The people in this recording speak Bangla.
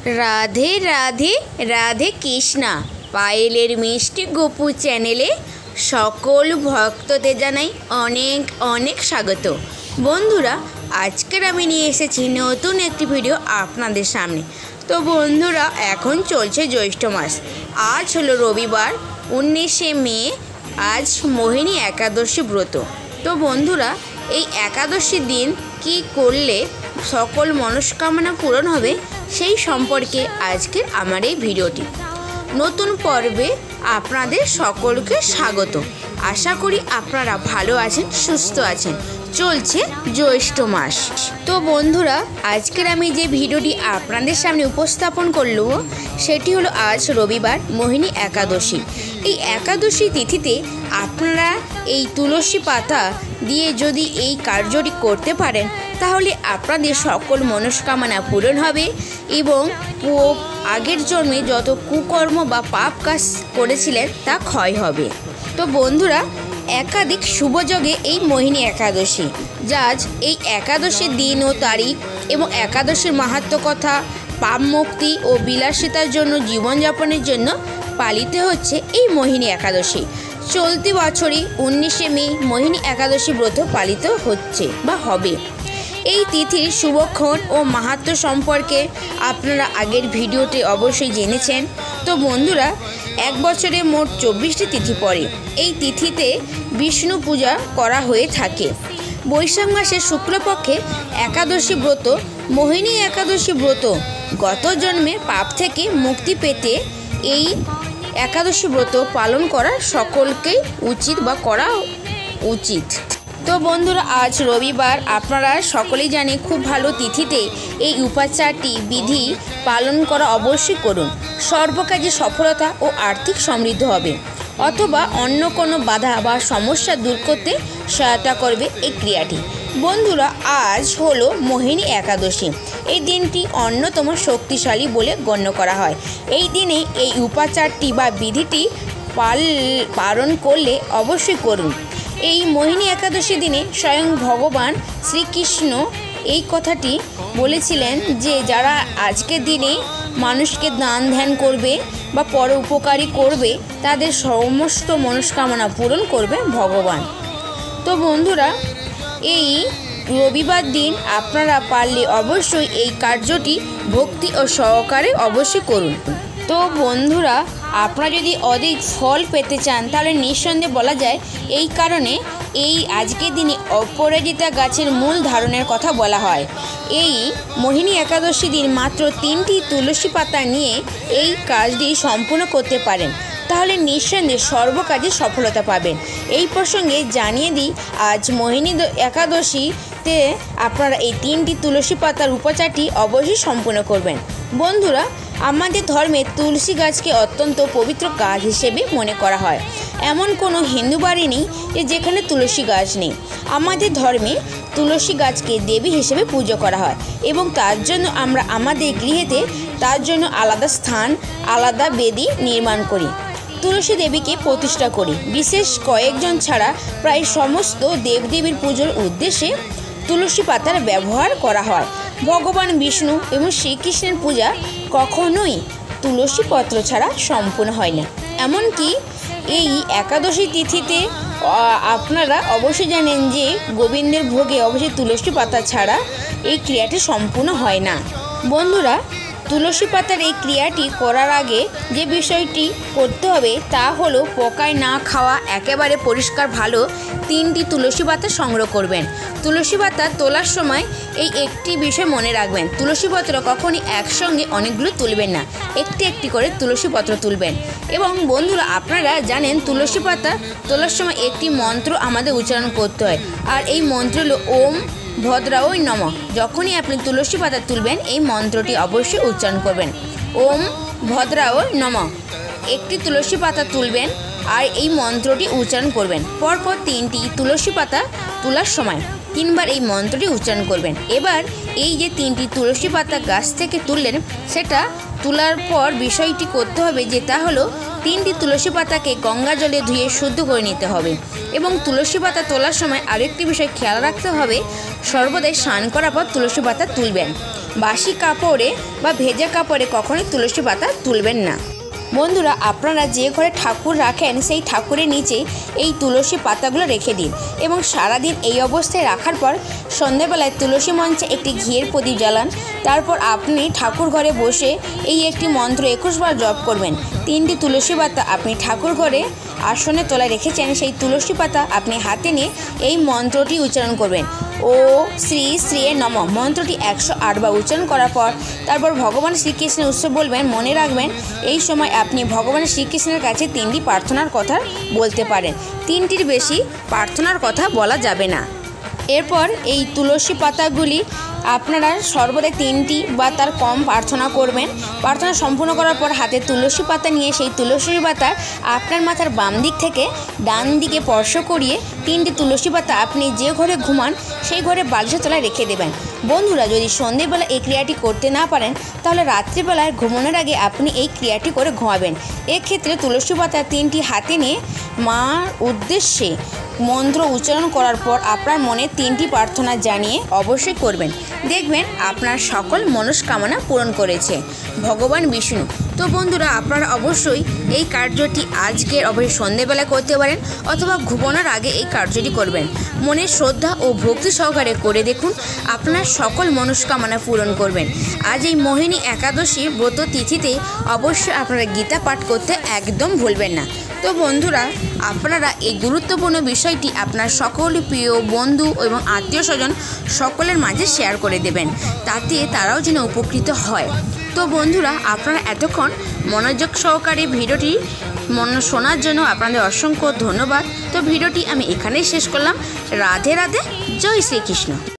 রাধে রাধে রাধে কৃষ্ণা পায়েলের মিষ্টি গোপু চ্যানেলে সকল ভক্তদের জানাই অনেক অনেক স্বাগত। বন্ধুরা, আজকের আমি নিয়ে এসেছি নতুন একটি ভিডিও আপনাদের সামনে। তো বন্ধুরা, এখন চলছে জ্যৈষ্ঠ মাস। আজ হলো রবিবার 19শে মে। আজ মোহিনী একাদশী ব্রত। তো বন্ধুরা, এই একাদশীর দিন কি করলে সকল মনস্কামনা পূরণ হবে সেই সম্পর্কে আজকের আমার এই ভিডিওটি। নতুন পর্বে আপনাদের সকলকে স্বাগত। আশা করি আপনারা ভালো আছেন, সুস্থ আছেন। চলছে জ্যৈষ্ঠ মাস। তো বন্ধুরা, আজকের আমি যে ভিডিওটি আপনাদের সামনে উপস্থাপন করলো সেটি হলো আজ রবিবার মোহিনী একাদশী। এই একাদশী তিথিতে আপনারা এই তুলসী পাতা দিয়ে যদি এই কার্যটি করতে পারেন তাহলে আপনাদের সকল মনস্কামনা পূরণ হবে এবং আগের জন্মে যত কুকর্ম বা পাপ কাজ করেছিলেন তা ক্ষয় হবে। তো বন্ধুরা, একাধিক শুভযোগে এই মোহিনী একাদশী। আজ এই একাদশীর দিন ও তারিখ এবং একাদশীর মাহাত্ম্য কথা, পাপ মুক্তি ও বিলাসিতার জন্য জীবনযাপনের জন্য পালিত হচ্ছে এই মোহিনী একাদশী। চলতি বছরই 19শে মে মোহিনী একাদশী ব্রত পালিত হচ্ছে বা হবে। এই তিথির শুভক্ষণ ও মাহাত্ম্য সম্পর্কে আপনারা আগের ভিডিওতে অবশ্যই জেনেছেন। তো বন্ধুরা, এক বছরে মোট 24টি তিথি পড়ে। এই তিথিতে বিষ্ণু পূজা করা হয়ে থাকে। বৈশাখ মাসের শুক্লপক্ষে একাদশী ব্রত মোহিনী একাদশী ব্রত। গত জন্মে পাপ থেকে মুক্তি পেতে এই একাদশী ব্রত পালন করা সকলকেই উচিত বা করা উচিত। তো বন্ধুরা, আজ রবিবার, আপনারা সকলেই জানে খুব ভালো তিথিতে এই উপাচারটি বিধি পালন করা অবশ্যই করুন। সর্বকাজে সফলতা ও আর্থিক সমৃদ্ধি হবে, অথবা অন্য কোনো বাধা বা সমস্যা দূর করতে সহায়তা করবে এই ক্রিয়াটি। বন্ধুরা, আজ হলো মোহিনী একাদশী। এই দিনটি অন্যতম শক্তিশালী বলে গণ্য করা হয়। এই দিনে এই উপাচারটি বা বিধিটি পালন করলে অবশ্যই করুন। এই মোহিনী একাদশী দিনে স্বয়ং ভগবান শ্রীকৃষ্ণ এই কথাটি বলেছিলেন যে যারা আজকের দিনে মানুষকে দান ধ্যান করবে বা পর উপকারী করবে তাদের সমস্ত মনস্কামনা পূরণ করবে ভগবান। তো বন্ধুরা, এই রবিবার দিন আপনারা পারলে অবশ্যই এই কার্যটি ভক্তি ও সহকারে অবশ্যই করুন। তো বন্ধুরা, আপনারা যদি অধিক ফল পেতে চান তাহলে নিঃসন্দেহে বলা যায় এই কারণে এই আজকের দিনে অপরাজিতা গাছের মূল ধারণের কথা বলা হয়। এই মোহিনী একাদশী দিন মাত্র 3টি তুলসী পাতা নিয়ে এই কাজটি সম্পূর্ণ করতে পারেন, তাহলে নিঃসন্দেহে সর্বকাজে সফলতা পাবেন। এই প্রসঙ্গে জানিয়ে দিই, আজ মোহিনী একাদশীতে আপনারা এই 3টি তুলসী পাতার উপাচারটি অবশ্যই সম্পূর্ণ করবেন। বন্ধুরা, আমাদের ধর্মে তুলসী গাছকে অত্যন্ত পবিত্র গাছ হিসেবে মনে করা হয়। এমন কোনো হিন্দু বাড়ি নেই যেখানে তুলসী গাছ নেই। আমাদের ধর্মে তুলসী গাছকে দেবী হিসেবে পুজো করা হয় এবং তার জন্য আমরা আমাদের গৃহেতে তার জন্য আলাদা স্থান, আলাদা বেদি নির্মাণ করি। তুলসী দেবীকে প্রতিষ্ঠা করি। বিশেষ কয়েকজন ছাড়া প্রায় সমস্ত দেবদেবীর পুজোর উদ্দেশ্যে তুলসী পাতার ব্যবহার করা হয়। ভগবান বিষ্ণু এবং শ্রীকৃষ্ণের পূজা কখনোই তুলসী পত্র ছাড়া সম্পূর্ণ হয় না। এমনকি এই একাদশী তিথিতে আপনারা অবশ্যই জানেন যে গোবিন্দের ভোগে অবশ্যই তুলসী পাতা ছাড়া এই ক্রিয়াটি সম্পূর্ণ হয় না। বন্ধুরা, তুলসী পাতার এই ক্রিয়াটি করার আগে যে বিষয়টি করতে হবে তা হলো পোকায় না খাওয়া একেবারে পরিষ্কার ভালো 3টি তুলসী পাতা সংগ্রহ করবেন। তুলসী পাতা তোলার সময় এই একটি বিষয় মনে রাখবেন, তুলসী পত্র কখনই একসঙ্গে অনেকগুলো তুলবেন না, একটি একটি করে তুলসী পত্র তুলবেন। এবং বন্ধুরা, আপনারা জানেন তুলসী পাতা তোলার সময় একটি মন্ত্র আমাদের উচ্চারণ করতে হয়, আর এই মন্ত্র হলো ওম ভদ্রায় নমঃ। যখনই আপনি তুলসী পাতা তুলবেন এই মন্ত্রটি অবশ্যই উচ্চারণ করবেন, ওম ভদ্রায় নমঃ। একটি তুলসী পাতা তুলবেন আর এই মন্ত্রটি উচ্চারণ করবেন। পরপর 3টি তুলসী পাতা তোলার সময় 3বার এই মন্ত্রটি উচ্চারণ করবেন। এবার এই যে 3টি তুলসী পাতা গাছ থেকে তুললেন সেটা তোলার পর বিষয়টি করতে হবে যে তা হলো 3টি তুলসী পাতাকে গঙ্গা জলে ধুয়ে শুদ্ধ করে নিতে হবে এবং তুলসী পাতা তোলার সময় আরেকটি বিষয় খেয়াল রাখতে হবে, সর্বদাই স্নান করার পর তুলসী পাতা তুলবেন। বাসি কাপড়ে বা ভেজা কাপড়ে কখনোই তুলসী পাতা তুলবেন না। বন্ধুরা, আপনারা যে ঘরে ঠাকুর রাখেন সেই ঠাকুরের নিচে এই তুলসী পাতাগুলো রেখে দিন এবং সারাদিন এই অবস্থায় রাখার পর সন্ধ্যাবেলায় তুলসী মঞ্চে একটি ঘিয়ের প্রদীপ জ্বালান। তারপর আপনি ঠাকুর ঘরে বসে এই একটি মন্ত্র 21 বার জপ করবেন। 3টি তুলসী পাতা আপনি ঠাকুর ঘরে আসনে তলায় রেখেছেন, সেই তুলসী পাতা আপনি হাতে নিয়ে এই মন্ত্রটি উচ্চারণ করবেন। ও শ্রী শ্রী নমঃ মন্ত্রটি 108 বার উচ্চারণ করার পর তারপর ভগবান শ্রীকৃষ্ণের উৎসব বলবেন। মনে রাখবেন, এই সময় আপনি ভগবান শ্রীকৃষ্ণের কাছে 3টি প্রার্থনার কথা বলতে পারেন। 3টির বেশি প্রার্থনার কথা বলা যাবে না। এরপর এই তুলসী পাতাগুলি আপনারা সর্বদা 3টি বা তার কম প্রার্থনা করবেন। প্রার্থনা সম্পূর্ণ করার পর হাতে তুলসী পাতা নিয়ে সেই তুলসী পাতা আপনার মাথার বাম দিক থেকে ডান দিকে স্পর্শ করিয়ে 3টি তুলসী পাতা আপনি যে ঘরে ঘুমান সেই ঘরে বালিশের তলায় রেখে দেবেন। বন্ধুরা, যদি সন্ধ্যেবেলা এই ক্রিয়াটি করতে না পারেন তাহলে রাত্রিবেলায় ঘুমানোর আগে আপনি এই ক্রিয়াটি করে ঘুমাবেন। এক্ষেত্রে তুলসী পাতা 3টি হাতে নিয়ে মার উদ্দেশ্যে মন্ত্র উচ্চারণ করার পর আপনার মনে 3টি প্রার্থনা জানিয়ে অবশ্যই করবেন। দেখবেন আপনার সকল মনস্কামনা পূরণ করেছে ভগবান বিষ্ণু। তো বন্ধুরা, আপনারা অবশ্যই এই কার্যটি আজকের অবশ্যই সন্ধ্যেবেলা করতে পারেন অথবা ঘুমানোর আগে এই কার্যটি করবেন। মনে শ্রদ্ধা ও ভক্তি সহকারে করে দেখুন, আপনার সকল মনস্কামনা পূরণ করবেন। আজ এই মোহিনী একাদশী ব্রত তিথিতে অবশ্যই আপনারা গীতা পাঠ করতে একদম ভুলবেন না। তো বন্ধুরা, আপনারা এই গুরুত্বপূর্ণ বিষয়টি আপনার সকল প্রিয় বন্ধু এবং আত্মীয় স্বজন সকলের মাঝে শেয়ার করে দেবেন, তাতে তারাও যেন উপকৃত হয়। তো বন্ধুরা, আপনারা এতক্ষণ মনোযোগ সহকারে ভিডিওটি শোনার জন্য আপনাদের অসংখ্য ধন্যবাদ। তো ভিডিওটি আমি এখানেই শেষ করলাম। রাধে রাধে, জয় শ্রীকৃষ্ণ।